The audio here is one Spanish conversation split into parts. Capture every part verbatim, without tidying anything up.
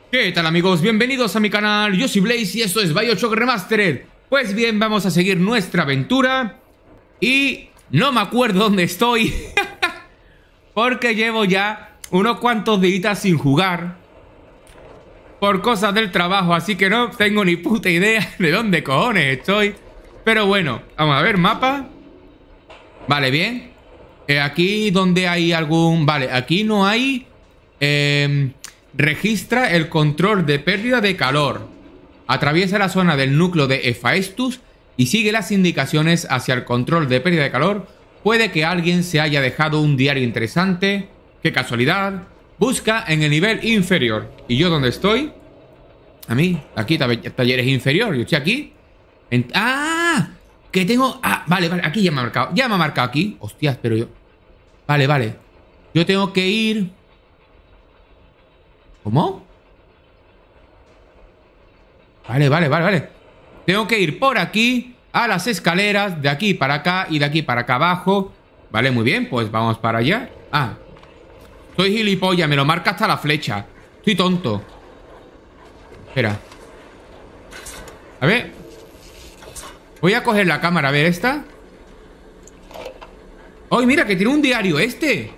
¿Qué tal, amigos? Bienvenidos a mi canal, yo soy Blaze y esto es BioShock Remastered. Pues bien, vamos a seguir nuestra aventura. Y no me acuerdo dónde estoy porque llevo ya unos cuantos días sin jugar por cosas del trabajo, así que no tengo ni puta idea de dónde cojones estoy. Pero bueno, vamos a ver, mapa. Vale, bien. eh, Aquí donde hay algún... Vale, aquí no hay... Eh... Registra el control de pérdida de calor. Atraviesa la zona del núcleo de Hephaestus y sigue las indicaciones hacia el control de pérdida de calor. Puede que alguien se haya dejado un diario interesante. ¡Qué casualidad! Busca en el nivel inferior. ¿Y yo dónde estoy? A mí, aquí, talleres inferior. Yo estoy aquí. En... ¡Ah! Que tengo... Ah, vale, vale, aquí ya me ha marcado. Ya me ha marcado aquí. Hostias, pero yo... Vale, vale. Yo tengo que ir... ¿Cómo? Vale, vale, vale, vale. Tengo que ir por aquí a las escaleras, de aquí para acá y de aquí para acá abajo. Vale, muy bien, pues vamos para allá. Ah, soy gilipollas, me lo marca hasta la flecha. Estoy tonto. Espera. A ver. Voy a coger la cámara, a ver esta. ¡Ay, mira, que tiene un diario este!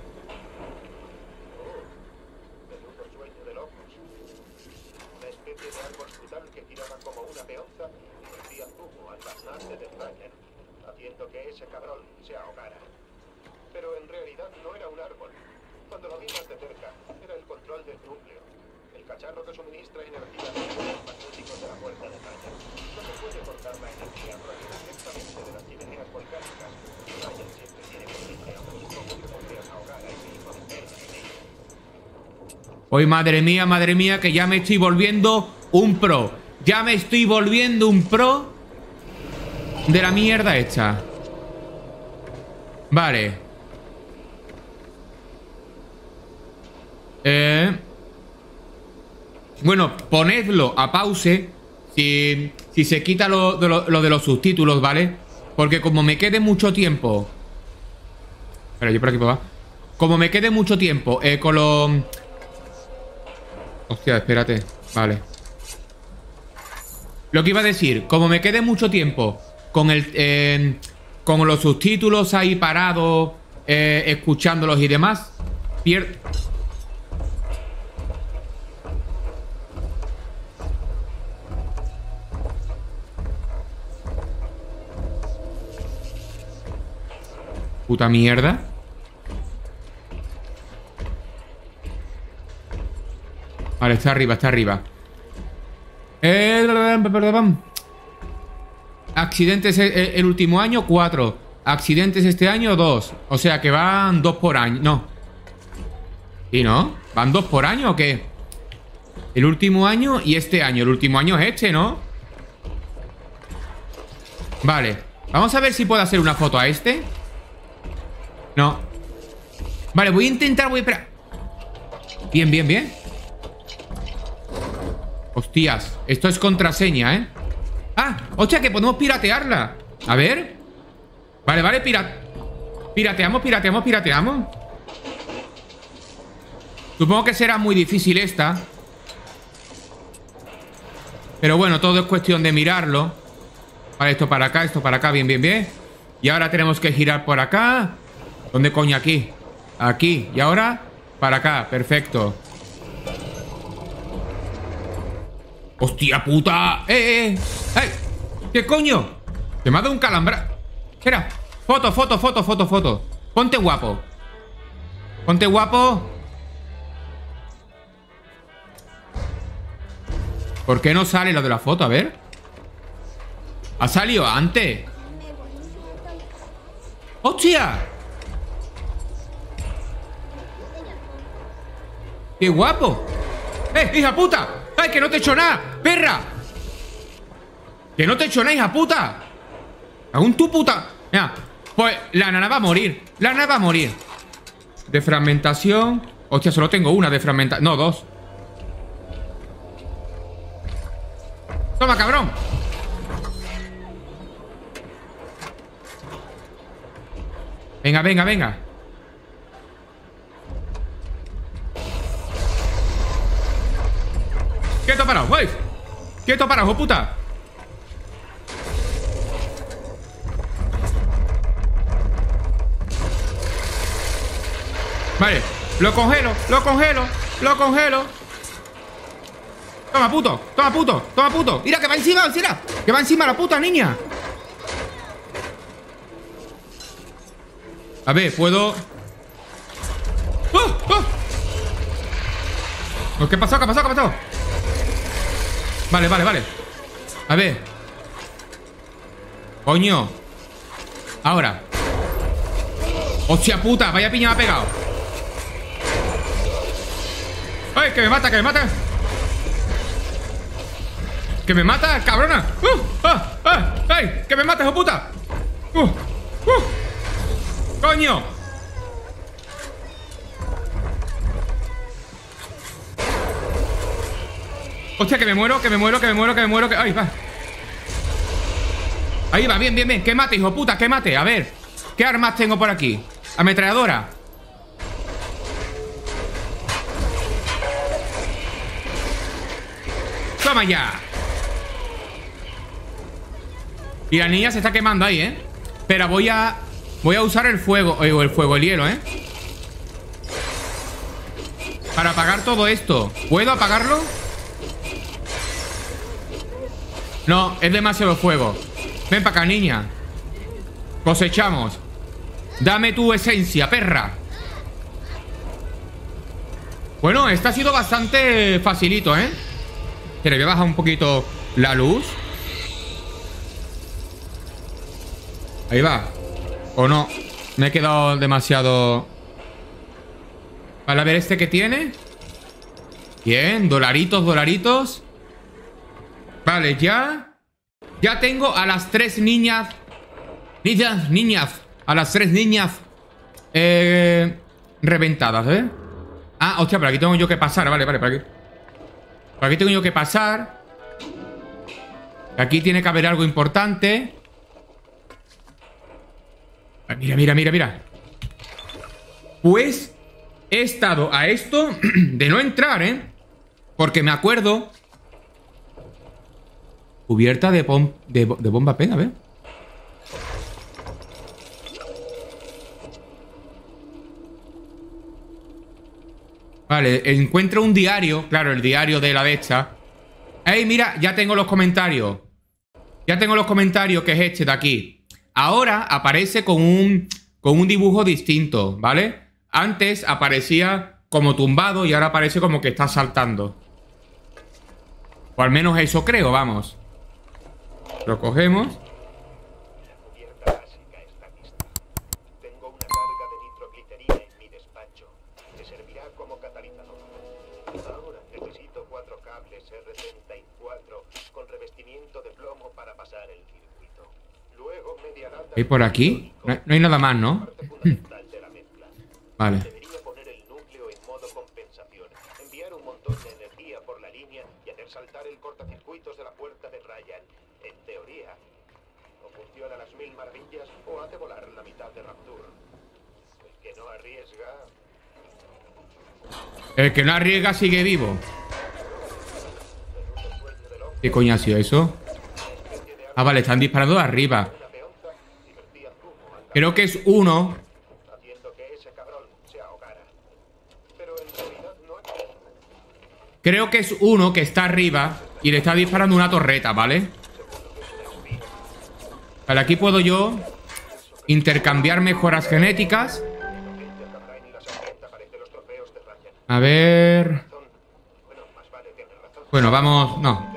Hoy, madre mía, madre mía, que ya me estoy volviendo un pro. Ya me estoy volviendo un pro de la mierda esta. Vale. Eh... Bueno, ponedlo a pause si, si se quita lo de, lo, lo de los subtítulos, ¿vale? Porque como me quede mucho tiempo... Espera, yo por aquí puedo bajar. Como me quede mucho tiempo eh, con los... Hostia, espérate. Vale. Lo que iba a decir, como me quede mucho tiempo con el eh, con los subtítulos ahí parados, eh, escuchándolos y demás, pierdo. Puta mierda. Vale, está arriba, está arriba. Eh, perdón. Accidentes el, el último año, cuatro. Accidentes este año, dos. O sea que van dos por año. No. ¿Y no? ¿Van dos por año o qué? El último año y este año. El último año es este, ¿no? Vale. Vamos a ver si puedo hacer una foto a este. No. Vale, voy a intentar, voy a esperar. Bien, bien, bien. Hostias, esto es contraseña, ¿eh? Ah, hostia, que podemos piratearla. A ver. Vale, vale, pira... Pirateamos, pirateamos, pirateamos. Supongo que será muy difícil esta. Pero bueno, todo es cuestión de mirarlo. Vale, esto para acá, esto para acá, bien, bien, bien. Y ahora tenemos que girar por acá. ¿Dónde coño? Aquí. Aquí, y ahora para acá, perfecto. ¡Hostia puta! ¡Eh, eh! ¡Eh! ¿Qué coño? Se me ha dado un calambrazo. Espera. Foto, foto, foto, foto, foto. Ponte guapo. Ponte guapo. ¿Por qué no sale lo de la foto? A ver. Ha salido antes. ¡Hostia! ¡Qué guapo! ¡Eh, hija puta! ¡Ay, que no te he hecho nada! ¡Perra! ¡Que no te he hecho nada, hija puta! ¡Aún tu puta! Mira, pues la nana va a morir. La nana va a morir. De fragmentación. Hostia, solo tengo una de fragmentación. No, dos. Toma, cabrón. Venga, venga, venga. Quieto parado, ¿veis? Quieto parado, hijo puta. Vale, lo congelo, lo congelo, lo congelo. Toma, puto, toma, puto, toma, puto. Mira, que va encima, mira, que va encima la puta niña. A ver, puedo... ¡Oh! ¡Oh! ¿Qué ha pasado? ¿Qué ha pasado? ¿Qué ha pasado? Vale, vale, vale. A ver. Coño. Ahora. Hostia puta, vaya piña me ha pegado. ¡Ay, que me mata, que me mata! ¡Que me mata, cabrona! ¡Uh! ¡Ah! ¡Ah! ¡Ay! ¡Que me mata, hijo puta! ¡Uh! ¡Uh! ¡Coño! Hostia, que me muero, que me muero, que me muero, que me muero, que... ¡Ay, va! Ahí va, bien, bien, bien. ¡Que mate, hijo puta! ¡Que mate! A ver. ¿Qué armas tengo por aquí? Ametralladora. ¡Toma ya! Y la niña se está quemando ahí, ¿eh? Pero voy a... Voy a usar el fuego. O el fuego, el hielo, ¿eh? Para apagar todo esto. ¿Puedo apagarlo? No, es demasiado fuego. Ven para acá, niña. Cosechamos. Dame tu esencia, perra. Bueno, este ha sido bastante facilito, ¿eh? Pero voy a bajar un poquito la luz. Ahí va. ¿O no? Me he quedado demasiado... Vale, a ver este que tiene. Bien, dolaritos, dolaritos. Vale, ya. Ya tengo a las tres niñas. Niñas, niñas. A las tres niñas eh, reventadas, ¿eh? Ah, hostia, por aquí tengo yo que pasar. Vale, vale, por aquí. Por aquí tengo yo que pasar. Aquí tiene que haber algo importante. Mira, mira, mira, mira. Pues he estado a esto de no entrar, ¿eh? Porque me acuerdo. Cubierta de, bom de, de bomba pena, a ver. Vale, encuentro un diario. Claro, el diario de la bestia. ¡Ey, mira! Ya tengo los comentarios. Ya tengo los comentarios, que es este de aquí. Ahora aparece con un, con un dibujo distinto, ¿vale? Antes aparecía como tumbado y ahora aparece como que está saltando. O al menos eso creo, vamos. Lo cogemos. La cubierta básica está lista. Tengo una carga de nitroglicerina en mi despacho. Te servirá como catalizador. Ahora necesito cuatro cables R treinta y cuatro con revestimiento de plomo para pasar el circuito. Luego media lata. ¿Hay por aquí? No hay, no hay nada más, ¿no? Vale. Debería poner el núcleo en modo compensación, enviar un montón de energía por la línea y hacer saltar el cortacircuitos de la puerta de Ryan. En teoría, o funciona a las mil maravillas o hace volar la mitad de Rapture. El que no arriesga... El que no arriesga sigue vivo. ¿Qué coño ha sido eso? Ah, vale, están disparando de arriba. Creo que es uno. Creo que es uno que está arriba y le está disparando una torreta, ¿vale? Vale, aquí puedo yo intercambiar mejoras genéticas. A ver... Bueno, vamos... No.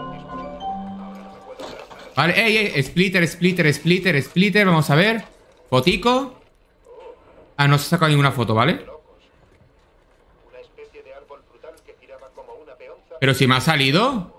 Vale, ey, ey, splitter, splitter, splitter, splitter. Vamos a ver. Fotico. Ah, no se ha sacado ninguna foto, ¿vale? Pero si me ha salido.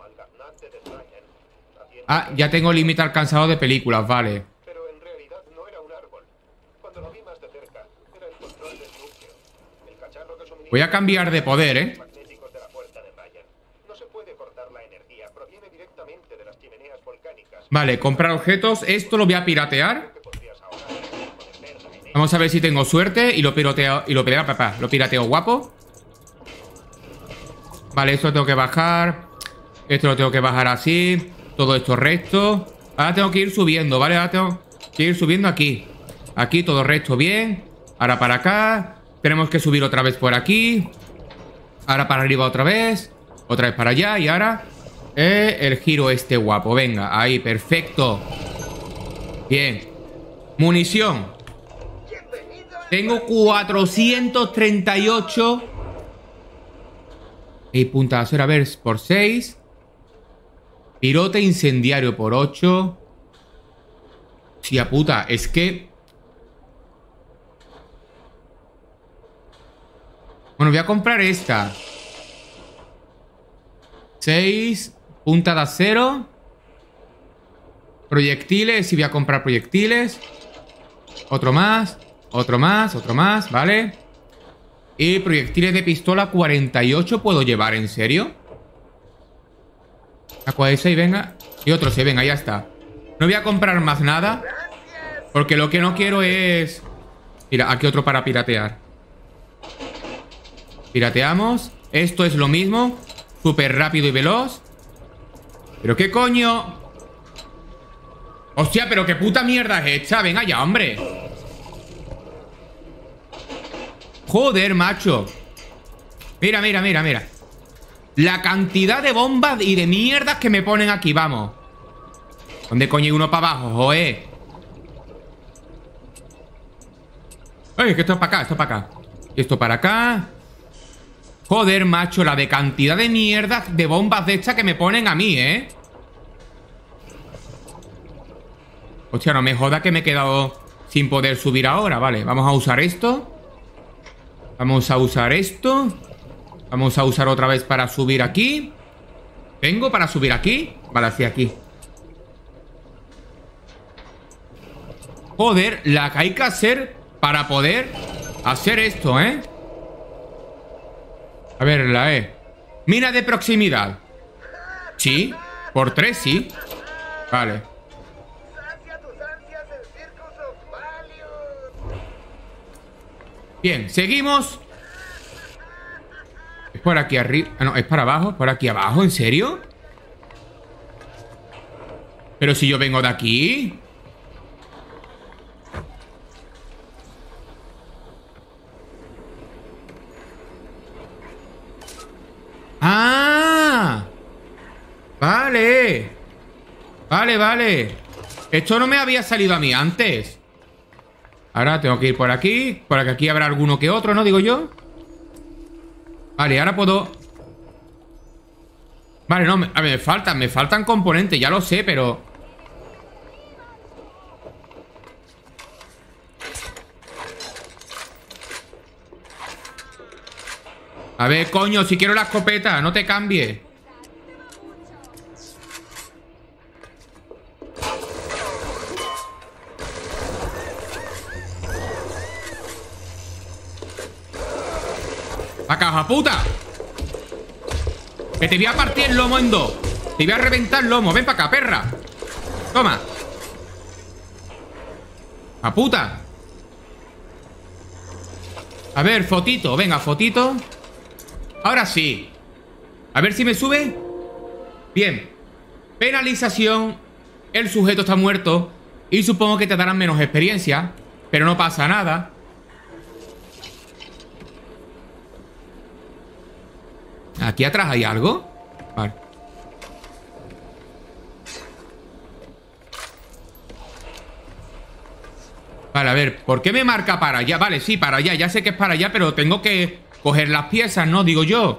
Ah, ya tengo límite alcanzado de películas, vale. Pero en realidad no era un árbol. Cuando lo vi más de cerca, era el control del núcleo. El cacharro que suministra... Voy a cambiar de poder, ¿eh? magnéticos de la puerta de Ryan. No se puede cortar la energía, proviene directamente de las chimeneas volcánicas. Vale, comprar objetos. Esto lo voy a piratear. Vamos a ver si tengo suerte y lo pirateo, y lo pirateo, papá. Lo pirateo guapo. Vale, esto tengo que bajar. Esto lo tengo que bajar así. Todo esto recto. Ahora tengo que ir subiendo, ¿vale? Ahora tengo que ir subiendo aquí. Aquí todo recto bien. Ahora para acá. Tenemos que subir otra vez por aquí. Ahora para arriba otra vez. Otra vez para allá. Y ahora eh, el giro este guapo. Venga, ahí, perfecto. Bien. Munición. Tengo cuatrocientos treinta y ocho. Y punta de acero, a ver, por seis. Pirote incendiario por ocho. Tía puta, es que... Bueno, voy a comprar esta. seis. Punta de acero. Proyectiles, y voy a comprar proyectiles. Otro más. Otro más, otro más, ¿vale? Y proyectiles de pistola cuarenta y ocho puedo llevar, ¿en serio? A cuarenta y seis, venga. Y otro sí, venga, ya está. No voy a comprar más nada, porque lo que no quiero es... Mira, aquí otro para piratear. Pirateamos. Esto es lo mismo. Súper rápido y veloz. ¿Pero qué coño? Hostia, pero qué puta mierda es esta. Venga ya, hombre. Joder, macho. Mira, mira, mira, mira. La cantidad de bombas y de mierdas que me ponen aquí, vamos. ¿Dónde coño hay uno para abajo, joder? Ay, que esto es para acá, esto es para acá. Y esto para acá. Joder, macho, la de cantidad de mierdas de bombas de estas que me ponen a mí, ¿eh? Hostia, no me joda que me he quedado sin poder subir ahora. Vale, vamos a usar esto. Vamos a usar esto. Vamos a usar otra vez para subir aquí. ¿Tengo para subir aquí? Vale, hacia aquí. Joder, la que hay que hacer para poder hacer esto, ¿eh? A ver, la E. Mina de proximidad. Sí, por tres, sí. Vale. Bien, seguimos. Es por aquí arriba. Ah, no, es para abajo. Por aquí abajo, ¿en serio? Pero si yo vengo de aquí. ¡Ah! Vale. Vale, vale. Esto no me había salido a mí antes. Ahora tengo que ir por aquí. Por aquí habrá alguno que otro, ¿no? Digo yo. Vale, ahora puedo... Vale, no, me, a ver, me faltan, me faltan componentes, ya lo sé, pero... A ver, coño, si quiero la escopeta, no te cambies. ¡La caja puta! Que te voy a partir el lomo en dos. Te voy a reventar el lomo. Ven para acá, perra. Toma. ¡La puta! A ver, fotito. Venga, fotito. Ahora sí. A ver si me sube. Bien. Penalización. El sujeto está muerto. Y supongo que te darán menos experiencia. Pero no pasa nada. ¿Aquí atrás hay algo? Vale. Vale, a ver, ¿por qué me marca para allá? Vale, sí, para allá, ya sé que es para allá, pero tengo que coger las piezas, ¿no? Digo yo.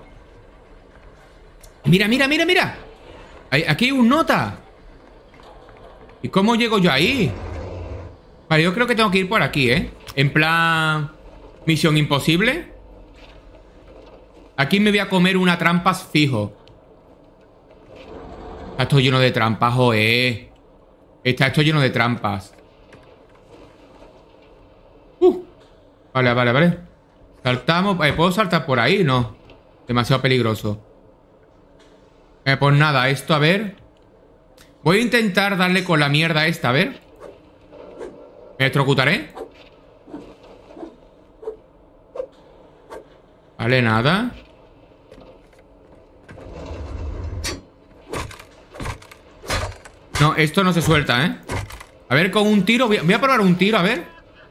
Mira, mira, mira, mira. Aquí hay un nota. ¿Y cómo llego yo ahí? Vale, yo creo que tengo que ir por aquí, ¿eh? En plan... Misión imposible. Aquí me voy a comer una trampas fijo. Está esto lleno de trampas, joder. Está esto lleno de trampas. Uh. Vale, vale, vale. Saltamos. Eh, ¿puedo saltar por ahí? No. Demasiado peligroso. Eh, pues nada, esto, a ver. Voy a intentar darle con la mierda esta, a ver. Me electrocutaré. Vale, nada. No, esto no se suelta, ¿eh? A ver, con un tiro. Voy a, voy a probar un tiro, a ver.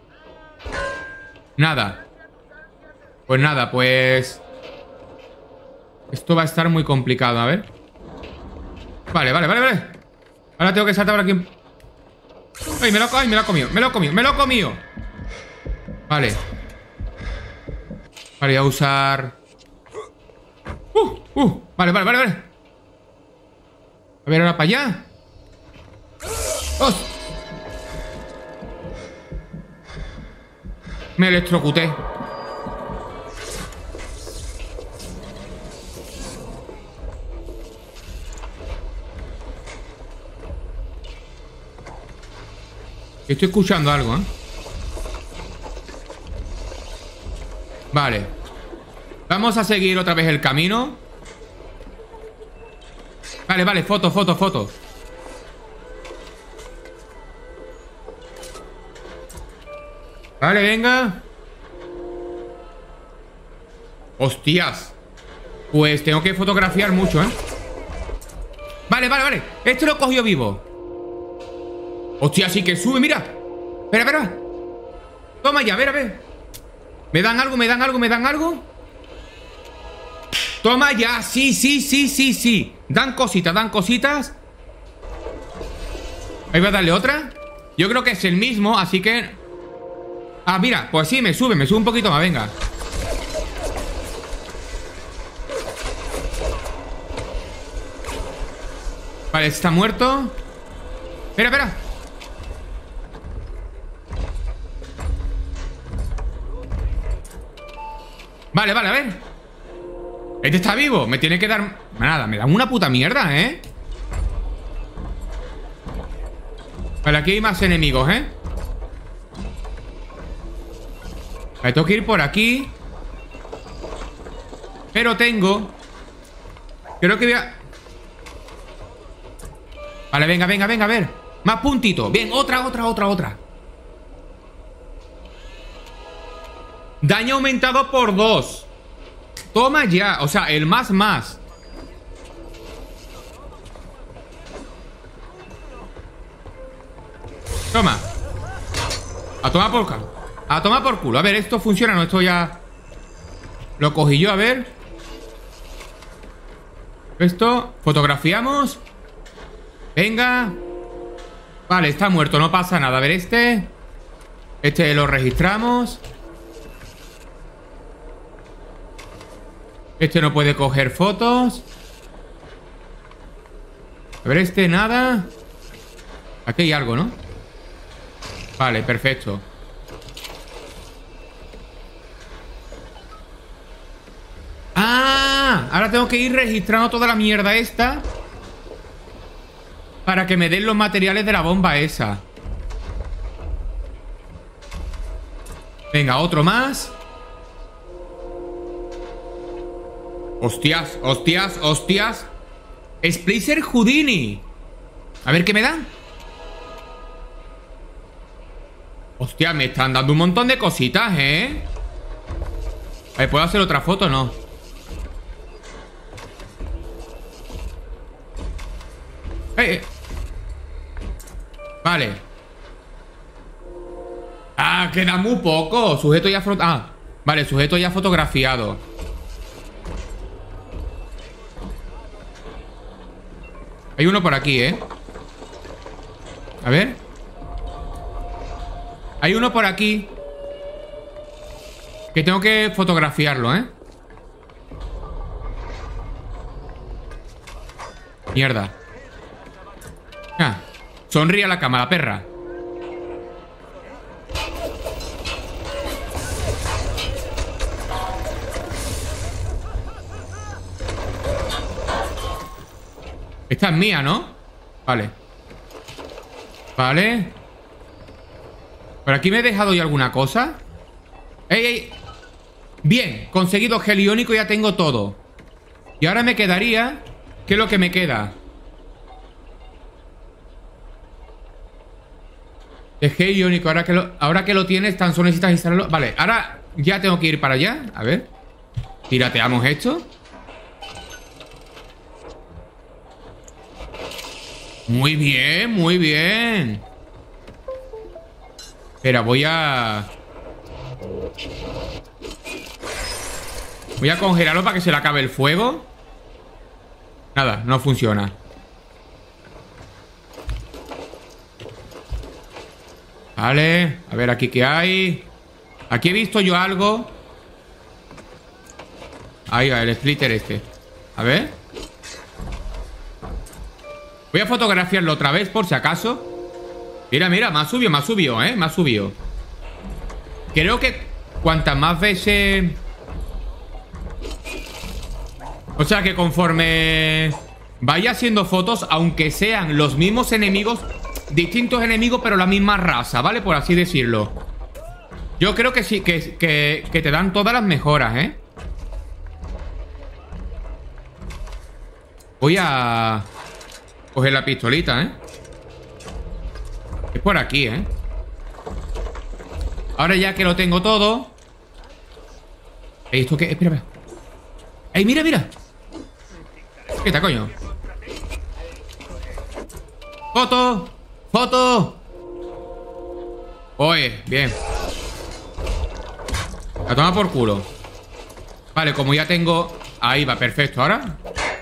Nada. Pues nada, pues... Esto va a estar muy complicado, a ver. Vale, vale, vale, vale. Ahora tengo que saltar por aquí. Ay, me lo, ay, me lo ha comido, me lo ha comido, me lo ha comido. Vale. Vale, voy a usar... Uh, uh, vale, vale, vale, vale. A ver, ahora para allá. ¡Oh! Me electrocuté. Estoy escuchando algo, ¿eh? Vale. Vamos a seguir otra vez el camino. Vale, vale, foto, foto, foto. Vale, venga. Hostias. Pues tengo que fotografiar mucho, ¿eh? Vale, vale, vale. Este lo cogió vivo. Hostia, sí que sube, mira. Espera, espera. Toma ya, a ver, a ver. ¿Me dan algo, me dan algo, me dan algo? Toma ya, sí, sí, sí, sí, sí. Dan cositas, dan cositas. Ahí va a darle otra. Yo creo que es el mismo, así que... Ah, mira, pues sí, me sube, me sube un poquito más, venga. Vale, está muerto. Espera, espera. Vale, vale, a ver. Este está vivo, me tiene que dar... Nada, me dan una puta mierda, ¿eh? Vale, aquí hay más enemigos, ¿eh? Vale, tengo que ir por aquí. Pero tengo... Creo que voy a... Vale, venga, venga, venga, a ver. Más puntito. Bien, otra, otra, otra, otra. Daño aumentado por dos. Toma ya, o sea, el más más. Toma. A tomar por culo. A tomar por culo. A ver, esto funciona, no, esto ya... Lo cogí yo, a ver. Esto, fotografiamos. Venga. Vale, está muerto, no pasa nada. A ver, este. Este lo registramos. Este no puede coger fotos. A ver, este nada. Aquí hay algo, ¿no? Vale, perfecto. ¡Ah! Ahora tengo que ir registrando toda la mierda esta para que me den los materiales de la bomba esa. Venga, otro más. Hostias, hostias, hostias. Splicer Houdini. A ver qué me dan. Hostia, me están dando un montón de cositas, ¿eh? A ver, ¿puedo hacer otra foto o no? Eh, eh. Vale. Ah, queda muy poco. Sujeto ya foto... Ah, vale, sujeto ya fotografiado. Hay uno por aquí, ¿eh? A ver. Hay uno por aquí que tengo que fotografiarlo, ¿eh? Mierda. Ah, sonríe a la cámara, perra. Esta es mía, ¿no? Vale. Vale. ¿Por aquí me he dejado ya alguna cosa? ¡Ey, ey! Bien, conseguido gel iónico, ya tengo todo. Y ahora me quedaría... ¿Qué es lo que me queda? El gel iónico, ahora que lo, ahora que lo tienes, tan solo necesitas instalarlo. Vale, ahora ya tengo que ir para allá. A ver. Pirateamos esto. Muy bien, muy bien. Espera, voy a... Voy a congelarlo para que se le acabe el fuego. Nada, no funciona. Vale, a ver aquí qué hay. Aquí he visto yo algo. Ahí va, el splitter este. A ver. Voy a fotografiarlo otra vez por si acaso. Mira, mira, me ha subido, me ha subido, eh Me ha subido. Creo que cuantas más veces... O sea que conforme vaya haciendo fotos, aunque sean los mismos enemigos, distintos enemigos, pero la misma raza, ¿vale? Por así decirlo. Yo creo que sí, que, que, que te dan todas las mejoras, ¿eh? Voy a coger la pistolita, ¿eh? Es por aquí, ¿eh? Ahora ya que lo tengo todo. ¿Ey, esto qué? Espera, espera. ¡Ey, mira, mira! ¿Qué está, coño? ¡Foto! ¡Foto! Oye, bien. La toma por culo. Vale, como ya tengo... Ahí va, perfecto. Ahora...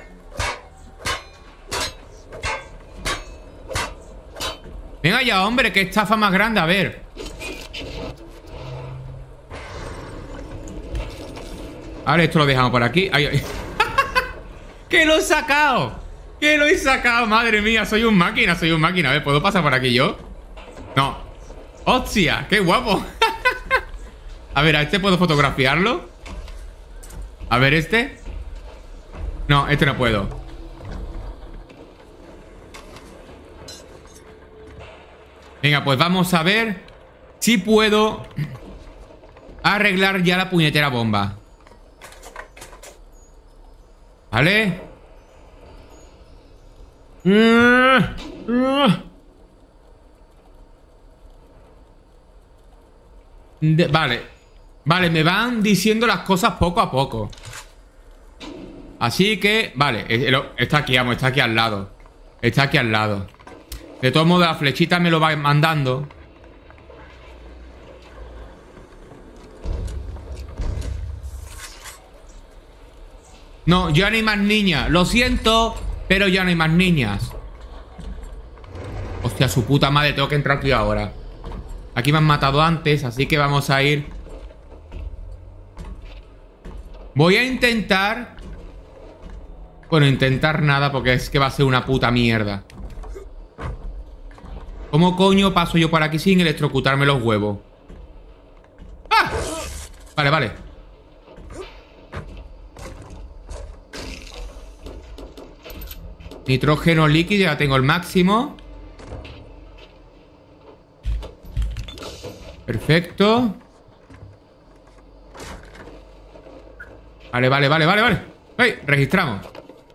Venga ya, hombre, qué estafa más grande. A ver. Ahora esto lo dejamos por aquí. Ay, ay. ¡Que lo he sacado! ¡Que lo he sacado! Madre mía, soy un máquina, soy un máquina. A ver, ¿puedo pasar por aquí yo? No. ¡Hostia! ¡Qué guapo! A ver, ¿a este puedo fotografiarlo? A ver, ¿este? No, este no puedo. Venga, pues vamos a ver si puedo arreglar ya la puñetera bomba. ¿Vale? De, vale. Vale, me van diciendo las cosas poco a poco. Así que, vale, está aquí, vamos, está aquí al lado. Está aquí al lado. De todos modos, la flechita me lo va mandando. No, ya no hay más niñas. Lo siento, pero ya no hay más niñas. Hostia, su puta madre, tengo que entrar aquí ahora. Aquí me han matado antes, así que vamos a ir. Voy a intentar... Bueno, intentar nada porque es que va a ser una puta mierda. ¿Cómo coño paso yo por aquí sin electrocutarme los huevos? ¡Ah! Vale, vale. Nitrógeno líquido, ya tengo el máximo. Perfecto. Vale, vale, vale, vale, vale. ¡Hey! Registramos.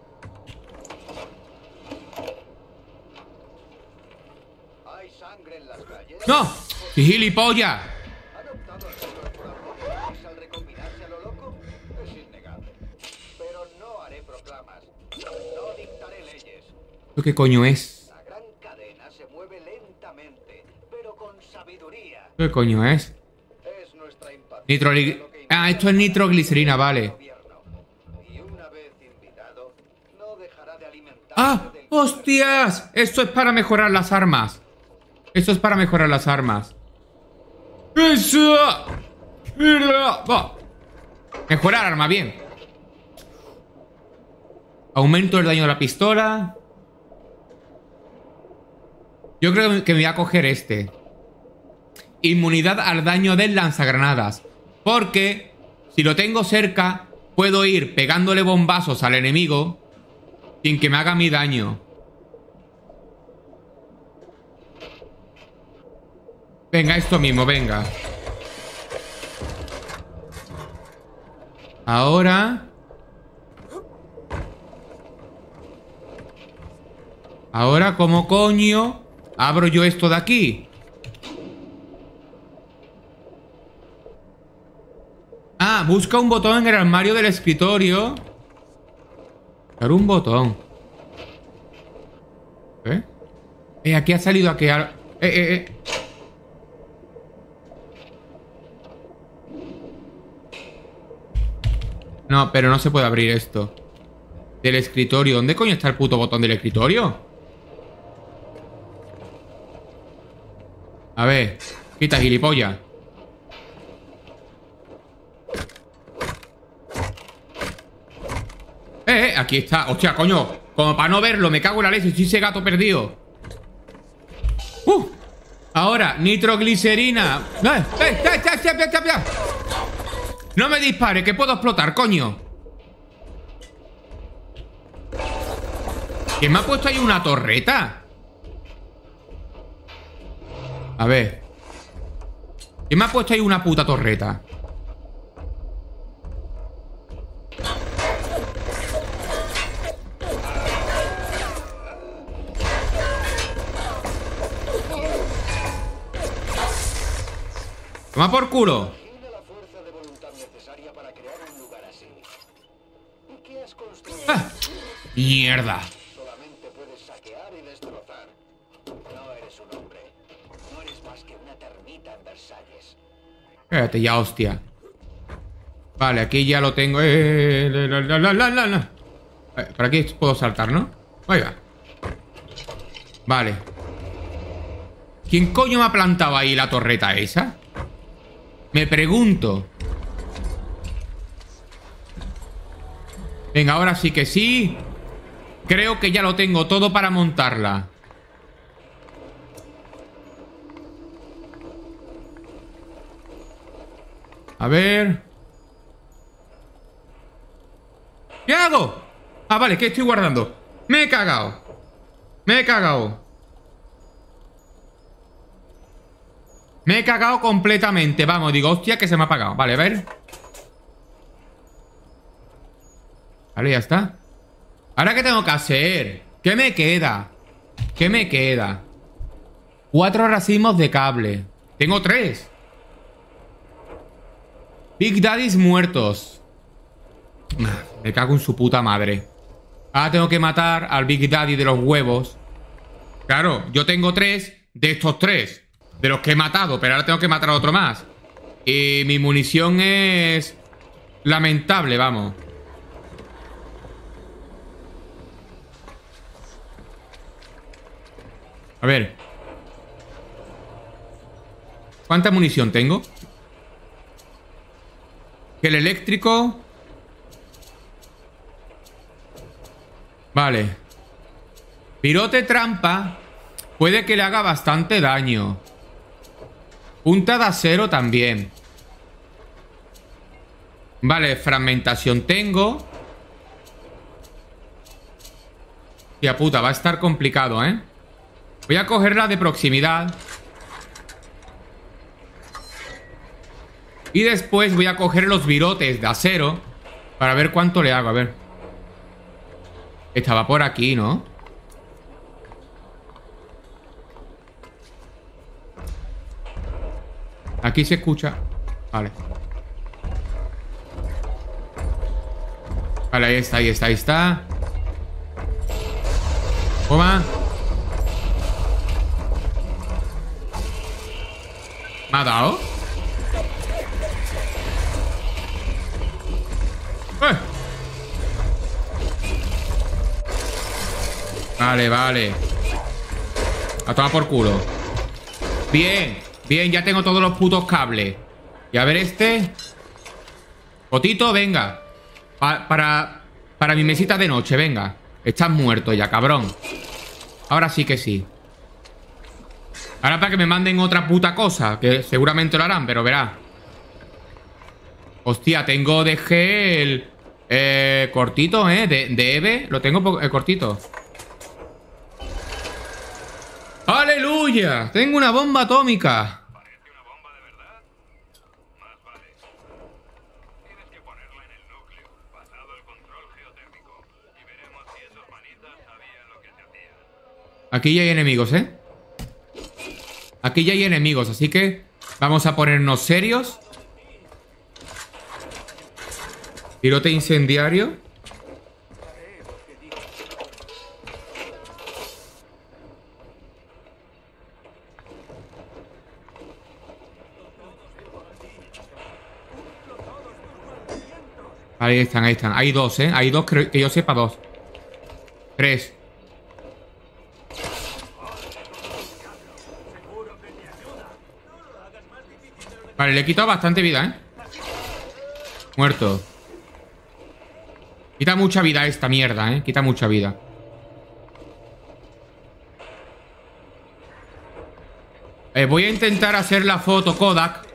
Hay sangre en las calles. ¡No! ¡Gilipollas! ¿Adoptado al recombinarse a lo loco? Es innegable. Pero no haré proclamas. No dictaré leyes. ¿Esto qué coño es? La gran cadena se mueve lentamente, pero con sabiduría. ¿Qué coño es? Es nuestra impaciencia. Nitrogli... Ah, esto es nitroglicerina, vale. Y una vez invitado, no dejará de alimentarse ¡Ah! del- ¡Hostias! Esto es para mejorar las armas. Esto es para mejorar las armas. ¡Eso! ¡Mira! Va. Mejorar arma, bien. Aumento el daño de la pistola. Yo creo que me voy a coger este. Inmunidad al daño del lanzagranadas. Porque si lo tengo cerca, puedo ir pegándole bombazos al enemigo sin que me haga mi daño. Venga, esto mismo, venga. Ahora... Ahora, ¿cómo coño abro yo esto de aquí? Ah, busca un botón en el armario del escritorio. Dar un botón. ¿Eh? Eh, aquí ha salido a que... Eh, eh, eh. No, pero no se puede abrir esto. Del escritorio. ¿Dónde coño está el puto botón del escritorio? A ver. Quita, gilipollas. Eh, eh, aquí está. Hostia, coño. Como para no verlo, me cago en la leche. Estoy ese gato perdido. Uh. Ahora, nitroglicerina. ¡Eh, eh, eh, eh, eh, eh, eh! No me dispare, que puedo explotar, coño. ¿Quién me ha puesto ahí una torreta? A ver. ¿Quién me ha puesto ahí una puta torreta? Toma por culo. Ah, mierda. Solamente puedes saquear y destrozar. No eres un hombre. No eres más que una termita en Versalles. Espérate ya, hostia. Vale, aquí ya lo tengo. Eh, la, la, la, la, la, la. Eh, por aquí puedo saltar, ¿no? Oiga. Vale. ¿Quién coño me ha plantado ahí la torreta esa? Me pregunto. Venga, ahora sí que sí. Creo que ya lo tengo todo para montarla. A ver. ¿Qué hago? Ah, vale, que estoy guardando. Me he cagado. Me he cagado. Me he cagado completamente. Vamos, digo, hostia, que se me ha apagado. Vale, a ver. Vale, ya está. ¿Ahora qué tengo que hacer? ¿Qué me queda? ¿Qué me queda? Cuatro racimos de cable. Tengo tres. Big Daddies muertos. Me cago en su puta madre. Ahora tengo que matar al Big Daddy de los huevos. Claro, yo tengo tres de estos tres. De los que he matado, pero ahora tengo que matar a otro más. Y mi munición es... lamentable, vamos. A ver. ¿Cuánta munición tengo? El eléctrico. Vale. Pirote trampa. Puede que le haga bastante daño. Punta de acero también. Vale, fragmentación tengo. Tía puta, va a estar complicado, ¿eh? Voy a cogerla de proximidad. Y después voy a coger los virotes de acero para ver cuánto le hago, a ver. Estaba por aquí, ¿no? Aquí se escucha. Vale. Vale, ahí está, ahí está, ahí está. Toma. ¿Me ha dado? ¡Eh! Vale, vale. A tomar por culo. Bien, bien, ya tengo todos los putos cables. Y a ver este. Potito, venga. Pa para, para mi mesita de noche, venga. Estás muerto ya, cabrón. Ahora sí que sí. Ahora para que me manden otra puta cosa, que seguramente lo harán, pero verá. Hostia, tengo de gel eh, cortito, ¿eh? De, de Eve, lo tengo eh, cortito. ¡Aleluya! Tengo una bomba atómica. ¿Parece una bomba de verdad? Más vale. Tienes que ponerla en el núcleo, pasado el control geotérmico. Y veremos si esos manitas sabían lo que se hacía. Aquí ya hay enemigos, ¿eh? Aquí ya hay enemigos, así que vamos a ponernos serios. Pirote incendiario. Ahí están, ahí están. Hay dos, ¿eh? Hay dos, que, que yo sepa, dos. Tres. Vale, le he quitado bastante vida, ¿eh? Muerto. Quita mucha vida esta mierda, ¿eh? Quita mucha vida. Eh, voy a intentar hacer la foto Kodak.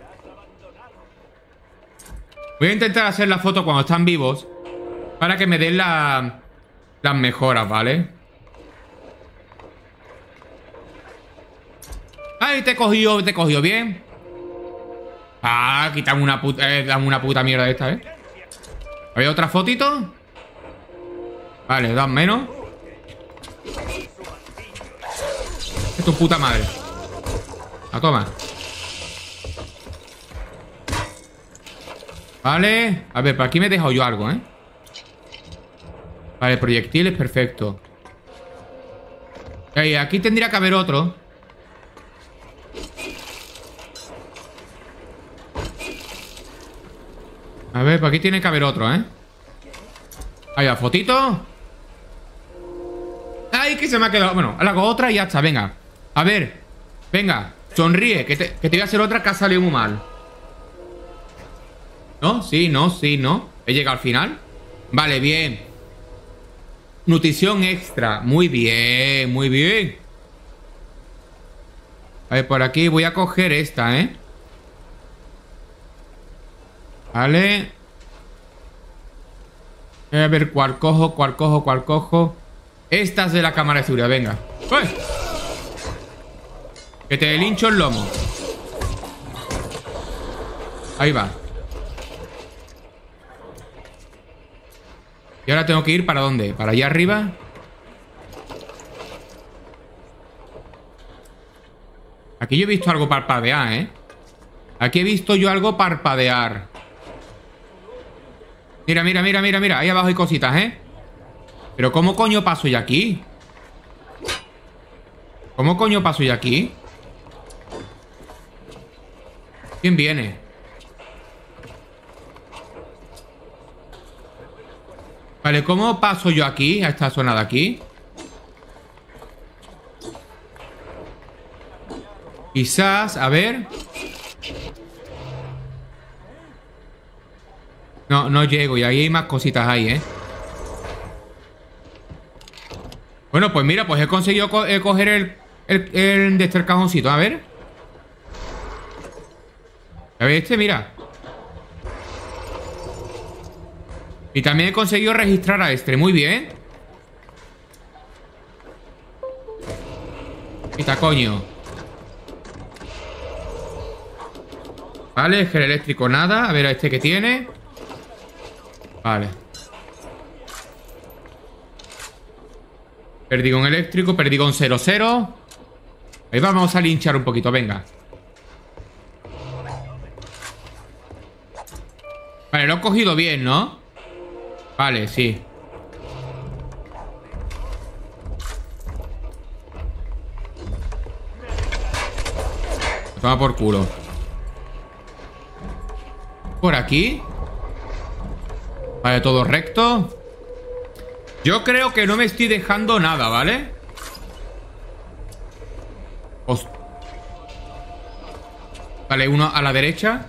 Voy a intentar hacer la foto cuando están vivos, para que me den la, las mejoras, ¿vale? Ay, te he cogido, te he cogido bien. Ah, quitamos una puta, eh, dame una puta mierda esta, ¿eh? ¿Había otra fotito? Vale, dan menos. Es tu puta madre. La toma. Vale. A ver, por aquí me he dejado yo algo, ¿eh? Vale, proyectiles, perfecto. Hey, aquí tendría que haber otro. A ver, por aquí tiene que haber otro, ¿eh? Ahí va, fotito. Ay, que se me ha quedado. Bueno, hago otra y ya está, venga. A ver, venga, sonríe, que te, que te voy a hacer otra que ha salido muy mal. ¿No? Sí, no, sí, no. He llegado al final. Vale, bien. Nutrición extra. Muy bien, muy bien. A ver, por aquí voy a coger esta, ¿eh? Vale. A ver cuál cojo, cuál cojo, cuál cojo. Esta es de la cámara de seguridad, venga. ¡Uy! Que te lincho el lomo. Ahí va. Y ahora tengo que ir ¿para dónde? ¿Para allá arriba? Aquí yo he visto algo parpadear, ¿eh? Aquí he visto yo algo parpadear. Mira, mira, mira, mira, mira. Ahí abajo hay cositas, ¿eh? Pero ¿cómo coño paso yo aquí? ¿Cómo coño paso yo aquí? ¿Quién viene? Vale, ¿cómo paso yo aquí? A esta zona de aquí. Quizás, a ver. No, no llego. Y ahí hay más cositas ahí, ¿eh? Bueno, pues mira, pues he conseguido co eh, coger el, el, el de este cajoncito. A ver. A ver este, mira. Y también he conseguido registrar a este. Muy bien. Quita, coño. Vale, gel eléctrico nada. A ver a este que tiene. Vale. Perdigón eléctrico, perdigón cero cero. Ahí vamos a linchar un poquito, venga. Vale, lo he cogido bien, ¿no? Vale, sí. Toma por culo. Por aquí. Vale, todo recto. Yo creo que no me estoy dejando nada, ¿vale? Host- Vale, uno a la derecha.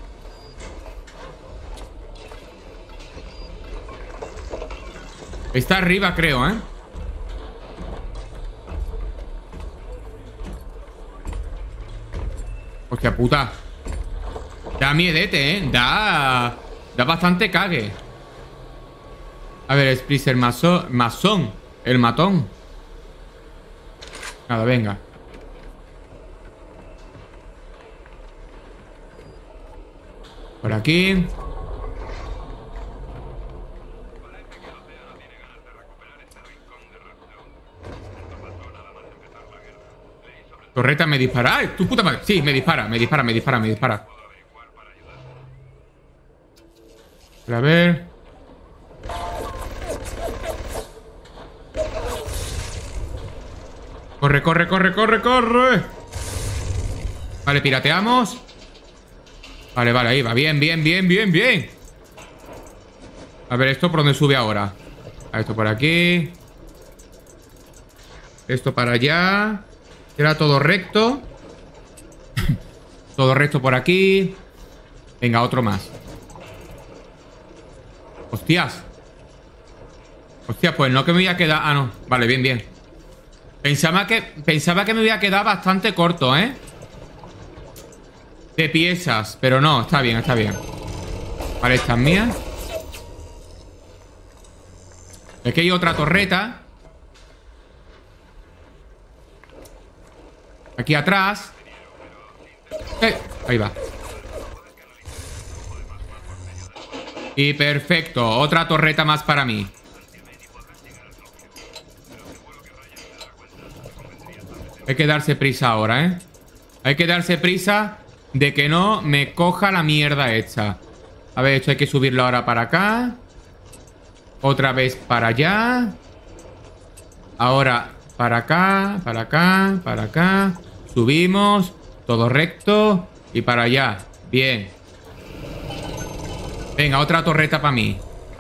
Está arriba, creo, ¿eh? Hostia puta. Da miedete, ¿eh? Da... Da bastante cague. A ver, Splicer masón, masón. El matón. Nada, venga. Por aquí. Torreta me dispara. ¡Ay, tu puta madre! Sí, me dispara, me dispara, me dispara, me dispara. A ver. Corre, corre, corre, corre, corre. Vale, pirateamos. Vale, vale, ahí va. Bien, bien, bien, bien, bien. A ver, ¿esto por dónde sube ahora? A esto por aquí. Esto para allá. Era todo recto. Todo recto por aquí. Venga, otro más. Hostias. Hostias, pues no que me voy a quedar... Ah, no. Vale, bien, bien. Pensaba que, pensaba que me voy a quedar bastante corto, ¿eh? De piezas. Pero no, está bien, está bien. Vale, esta es mía. Aquí hay otra torreta. Aquí atrás. Eh, ahí va. Y perfecto. Otra torreta más para mí. Hay que darse prisa ahora, ¿eh? Hay que darse prisa de que no me coja la mierda hecha. A ver, esto hay que subirlo ahora para acá. Otra vez para allá. Ahora para acá, para acá, para acá. Subimos. Todo recto. Y para allá. Bien. Venga, otra torreta para mí.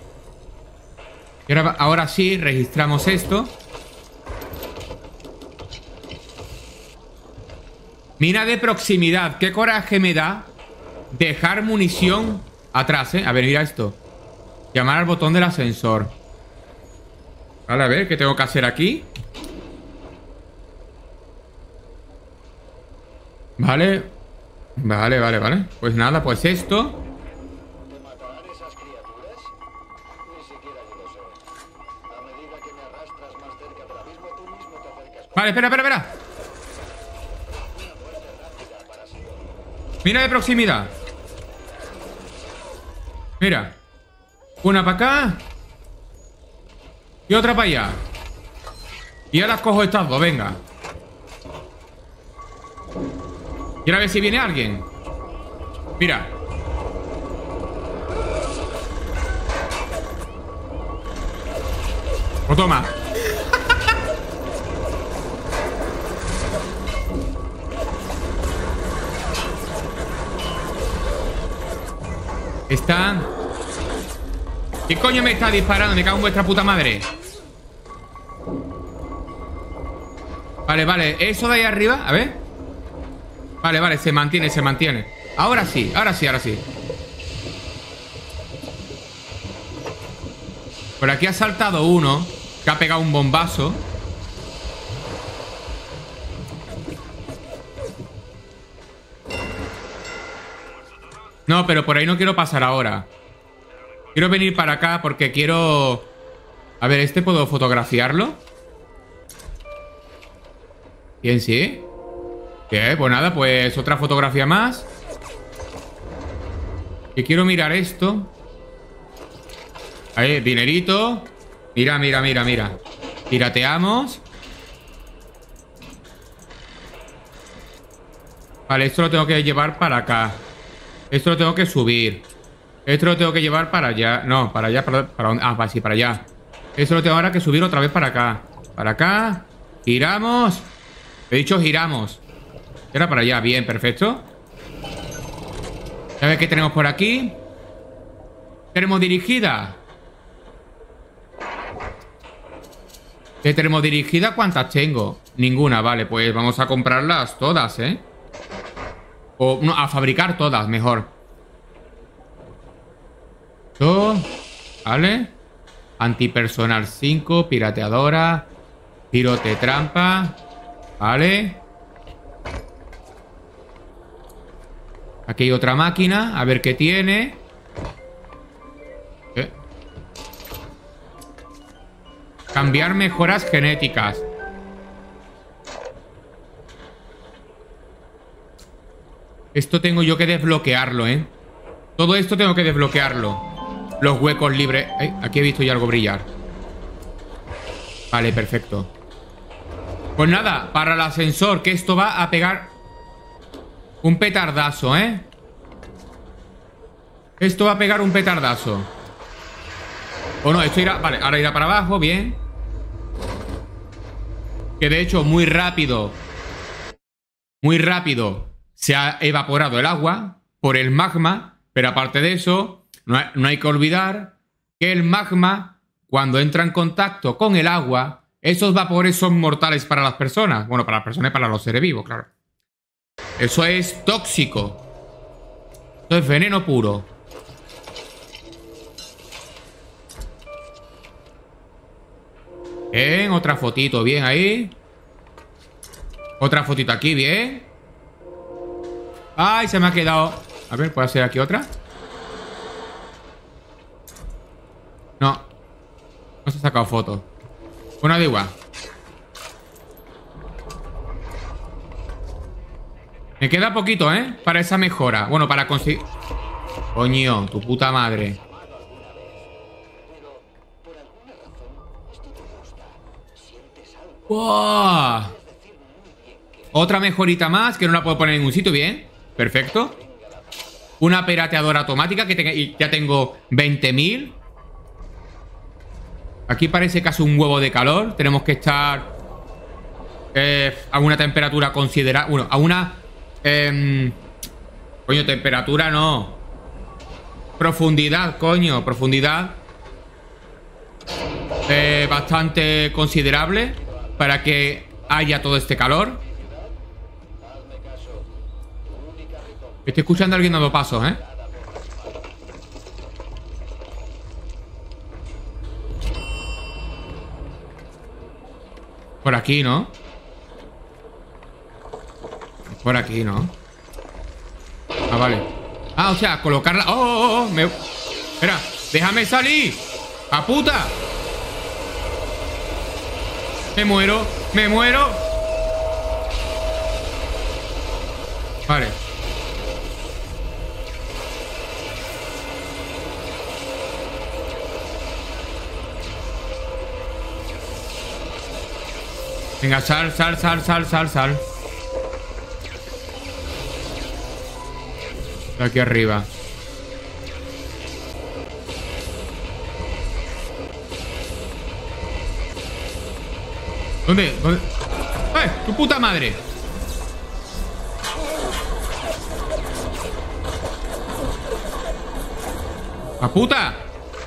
Y ahora, ahora sí, registramos esto. Mina de proximidad. Qué coraje me da dejar munición atrás, ¿eh? A ver, mira esto. Llamar al botón del ascensor. Vale, a ver, ¿qué tengo que hacer aquí? Vale. Vale, vale, vale. Pues nada, pues esto. Vale, espera, espera, espera. Mira de proximidad. Mira. Una para acá. Y otra para allá. Y ahora cojo estas dos, venga. Y ahora a ver si viene alguien. Mira. O toma. Está... ¿Qué coño me está disparando? Me cago en vuestra puta madre. Vale, vale. Eso de ahí arriba, a ver. Vale, vale, se mantiene, se mantiene. Ahora sí, ahora sí, ahora sí. Por aquí ha saltado uno que ha pegado un bombazo. No, pero por ahí no quiero pasar ahora. Quiero venir para acá porque quiero... A ver, ¿este puedo fotografiarlo? Bien, sí. Bien, pues nada, pues otra fotografía más. Y quiero mirar esto. Ahí, dinerito. Mira, mira, mira, mira. Pirateamos. Vale, esto lo tengo que llevar para acá. Esto lo tengo que subir. Esto lo tengo que llevar para allá. No, para allá, para, para ah, para, sí, para allá. Esto lo tengo ahora que subir otra vez para acá. Para acá. Giramos. He dicho giramos. Era para allá, bien, perfecto. A ver qué tenemos por aquí. Termodirigida. ¿De termodirigida cuántas tengo? Ninguna, vale, pues vamos a comprarlas todas, ¿eh? O, no, a fabricar todas, mejor. Esto, vale. Antipersonal cinco, pirateadora. Pirote trampa. Vale. Aquí hay otra máquina, a ver qué tiene. ¿Eh? Cambiar mejoras genéticas. Esto tengo yo que desbloquearlo, ¿eh? Todo esto tengo que desbloquearlo. Los huecos libres. Eh, aquí he visto ya algo brillar. Vale, perfecto. Pues nada, para el ascensor, que esto va a pegar un petardazo, ¿eh? Esto va a pegar un petardazo. O no, esto irá... Vale, ahora irá para abajo, bien. Que de hecho, muy rápido. Muy rápido se ha evaporado el agua por el magma. Pero aparte de eso, no hay, no hay que olvidar que el magma, cuando entra en contacto con el agua, esos vapores son mortales para las personas. Bueno, para las personas y para los seres vivos, claro. Eso es tóxico. Eso es veneno puro. Bien, otra fotito, bien ahí. Otra fotito aquí, bien. Ay, se me ha quedado. A ver, ¿puedo hacer aquí otra? No. No se ha sacado foto. Bueno, da igual. Me queda poquito, ¿eh? Para esa mejora. Bueno, para conseguir... Coño, tu puta madre. ¡Wow! Otra mejorita más que no la puedo poner en ningún sitio. Bien, perfecto. Una pirateadora automática que tenga, y ya tengo veinte mil. Aquí parece casi un huevo de calor. Tenemos que estar eh, a una temperatura considerable. Bueno, a una eh, coño, temperatura no. Profundidad, coño, profundidad eh, bastante considerable para que haya todo este calor. Estoy escuchando a alguien dando pasos, ¿eh? Por aquí, ¿no? Por aquí, ¿no? Ah, vale. Ah, o sea, colocarla... ¡Oh, oh, oh! Me... Espera, déjame salir. ¡A puta! Me muero, me muero. Vale. Venga, sal, sal, sal, sal, sal, sal. Aquí arriba. ¿Dónde? ¿Dónde? ¡Eh! ¡Tu puta madre! ¡La puta!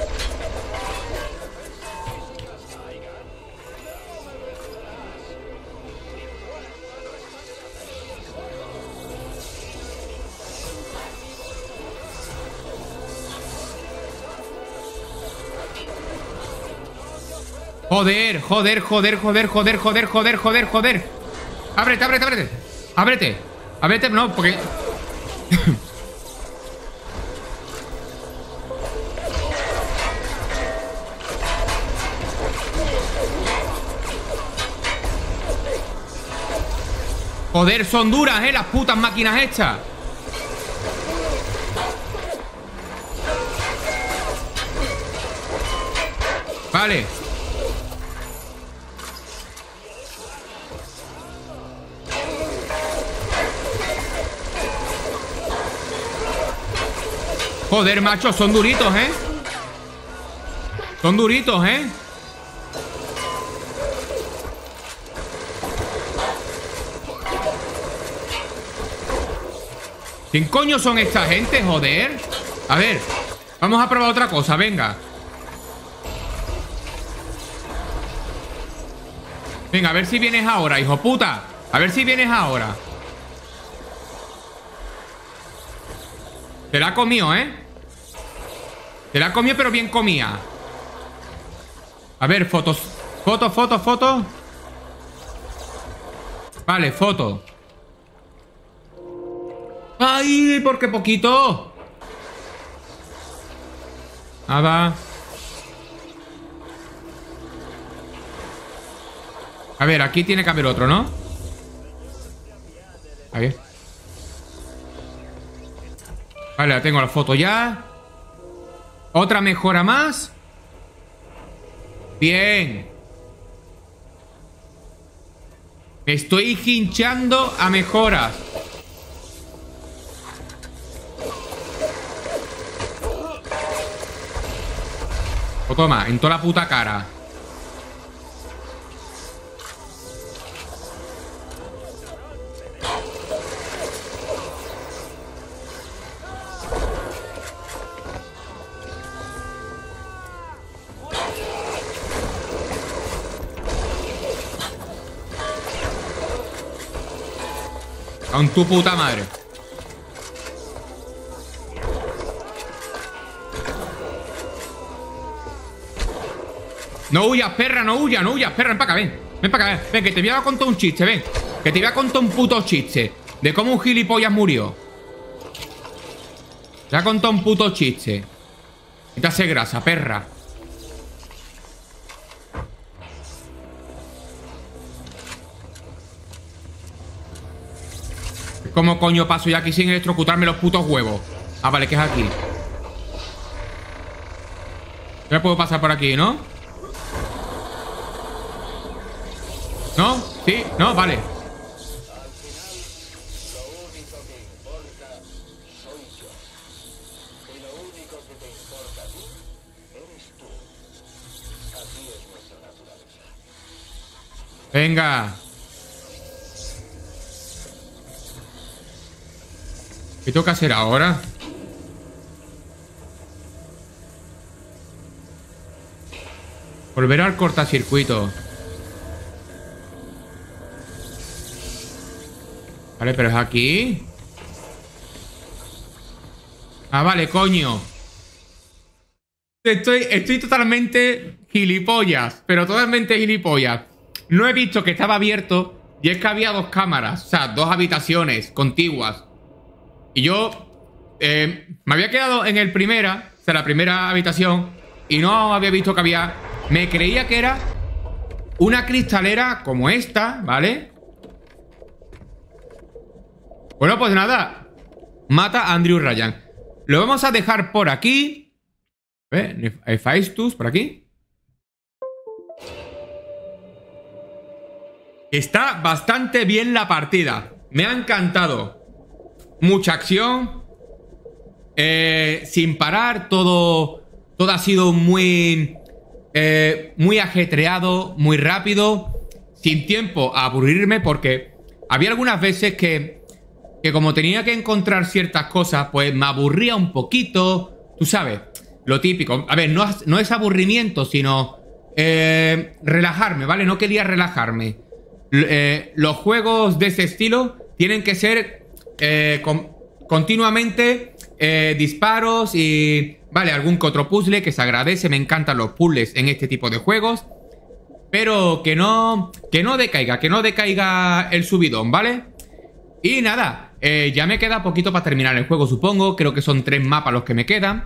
Joder, joder, joder, joder, joder, joder, joder, joder, joder. Ábrete, ábrete, ábrete. Ábrete. Ábrete, no, porque... Joder, son duras, eh, las putas máquinas hechas. Vale. Joder, macho, son duritos, ¿eh? Son duritos, ¿eh? ¿Quién coño son esta gente, joder? A ver, vamos a probar otra cosa, venga. Venga, a ver si vienes ahora, hijo puta. A ver si vienes ahora. Te la ha comido, ¿eh? Te la ha comido, pero bien comida. A ver, fotos. Foto, foto, foto. Vale, foto. ¡Ay! ¿Por qué poquito? Ah, va. A ver, aquí tiene que haber otro, ¿no? Ahí. Vale, la tengo la foto ya. Otra mejora más. Bien. Me estoy hinchando a mejoras. O toma, en toda la puta cara. Con tu puta madre. No huyas, perra, no huyas, no huyas, perra. Ven para acá, ven. Ven para acá, ven. Ven, que te voy a contar un chiste, ven. Que te voy a contar un puto chiste de cómo un gilipollas murió. Te voy a contar un puto chiste. Y te hace grasa, perra. ¿Cómo coño paso ya aquí sin electrocutarme los putos huevos? Ah, vale, que es aquí. No puedo pasar por aquí, ¿no? ¿No? ¿Sí? ¿No? Vale. Venga. ¿Qué tengo que hacer ahora? Volver al cortacircuito. Vale, pero es aquí. Ah, vale, coño. Estoy, estoy totalmente gilipollas. Pero totalmente gilipollas. No he visto que estaba abierto. Y es que había dos cámaras. O sea, dos habitaciones contiguas. Y yo eh, me había quedado en el primera. O sea, la primera habitación. Y no había visto que había... Me creía que era una cristalera como esta, ¿vale? Bueno, pues nada. Mata a Andrew Ryan. Lo vamos a dejar por aquí. ¿Eh? Hephaestus, por aquí. Está bastante bien la partida. Me ha encantado. Mucha acción. Eh, sin parar. Todo, todo ha sido muy... Eh, muy ajetreado, muy rápido. Sin tiempo a aburrirme porque había algunas veces que... Que como tenía que encontrar ciertas cosas, pues me aburría un poquito. Tú sabes, lo típico. A ver, no, no es aburrimiento, sino eh, relajarme, ¿vale? No quería relajarme. Eh, los juegos de ese estilo tienen que ser eh, con, continuamente eh, disparos y... Vale, algún que otro puzzle que se agradece. Me encantan los puzzles en este tipo de juegos. Pero que no... Que no decaiga, que no decaiga el subidón, ¿vale? Y nada... Eh, ya me queda poquito para terminar el juego, supongo. Creo que son tres mapas los que me quedan.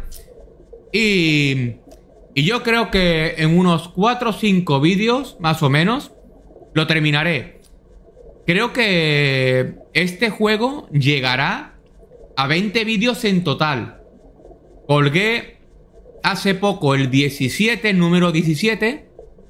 Y... Y yo creo que en unos cuatro o cinco vídeos, más o menos, lo terminaré. Creo que este juego llegará a veinte vídeos en total. Colgué hace poco el diecisiete, el número diecisiete.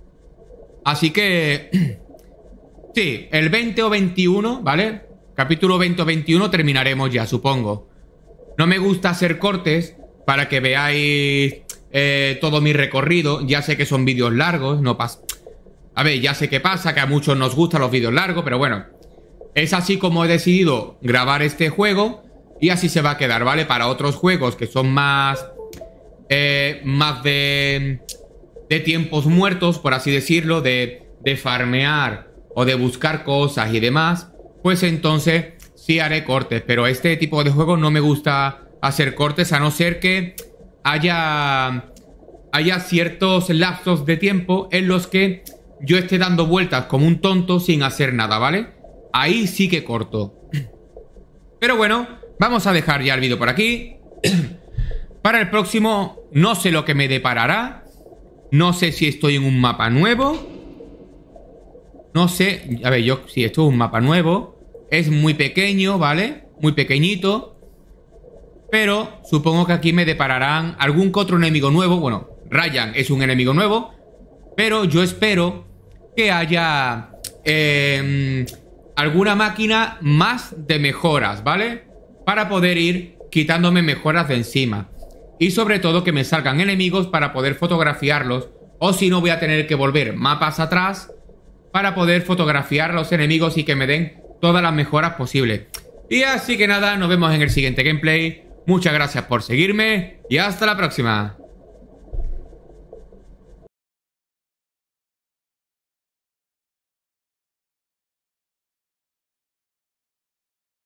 Así que... Sí, el veinte o veintiuno, ¿vale? Capítulo veinte o veintiuno terminaremos ya, supongo. No me gusta hacer cortes para que veáis eh, todo mi recorrido. Ya sé que son vídeos largos, no pasa... A ver, ya sé qué pasa, que a muchos nos gustan los vídeos largos, pero bueno. Es así como he decidido grabar este juego y así se va a quedar, ¿vale? Para otros juegos que son más... Eh, más de... De tiempos muertos, por así decirlo, de, de farmear o de buscar cosas y demás... Pues entonces sí haré cortes. Pero este tipo de juegos no me gusta hacer cortes, a no ser que haya, haya ciertos lapsos de tiempo en los que yo esté dando vueltas como un tonto sin hacer nada, ¿vale? Ahí sí que corto. Pero bueno, vamos a dejar ya el vídeo por aquí. Para el próximo no sé lo que me deparará. No sé si estoy en un mapa nuevo. No sé, a ver, yo sí, esto es un mapa nuevo. Es muy pequeño, ¿vale? Muy pequeñito. Pero supongo que aquí me depararán algún que otro enemigo nuevo. Bueno, Ryan es un enemigo nuevo. Pero yo espero que haya eh, alguna máquina más de mejoras, ¿vale? Para poder ir quitándome mejoras de encima. Y sobre todo que me salgan enemigos para poder fotografiarlos. O si no, voy a tener que volver mapas atrás para poder fotografiar a los enemigos y que me den todas las mejoras posibles. Y así que nada, nos vemos en el siguiente gameplay. Muchas gracias por seguirme y hasta la próxima.